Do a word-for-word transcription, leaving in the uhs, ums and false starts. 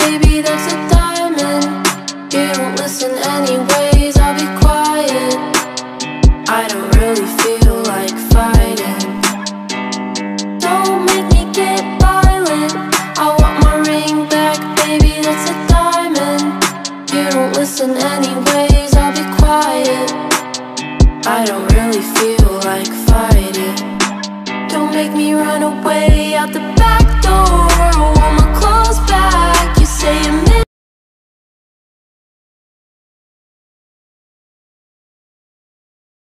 baby, that's a diamond. You don't listen anyways, I'll be quiet. I don't really feel like fighting. Don't make me get violent. I want my ring back, baby, that's a diamond. You don't listen anyways, I'll be quiet. I don't really feel like fighting. Don't make me run away out the back door. I want my clothes back. You say you miss